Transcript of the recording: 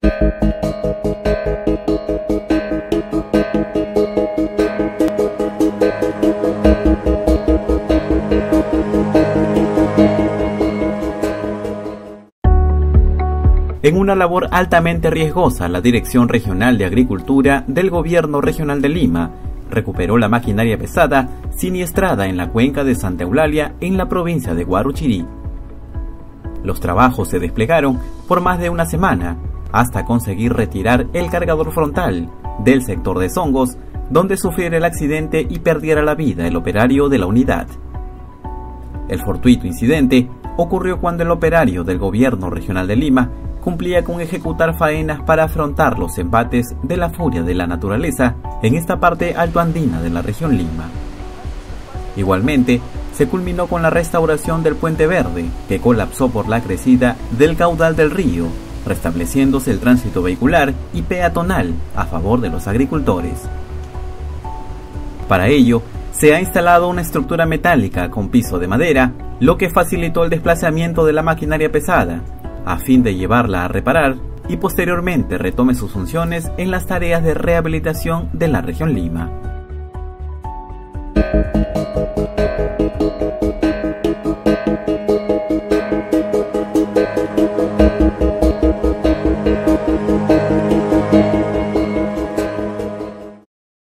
En una labor altamente riesgosa, la Dirección Regional de Agricultura del Gobierno Regional de Lima recuperó la maquinaria pesada siniestrada en la cuenca de Santa Eulalia en la provincia de Huarochirí. Los trabajos se desplegaron por más de una semana hasta conseguir retirar el cargador frontal del sector de Zongos, donde sufriera el accidente y perdiera la vida el operario de la unidad. El fortuito incidente ocurrió cuando el operario del Gobierno Regional de Lima cumplía con ejecutar faenas para afrontar los embates de la furia de la naturaleza en esta parte altoandina de la región Lima. Igualmente, se culminó con la restauración del Puente Verde, que colapsó por la crecida del caudal del río, restableciéndose el tránsito vehicular y peatonal a favor de los agricultores. Para ello, se ha instalado una estructura metálica con piso de madera, lo que facilitó el desplazamiento de la maquinaria pesada, a fin de llevarla a reparar y posteriormente retome sus funciones en las tareas de rehabilitación de la región Lima.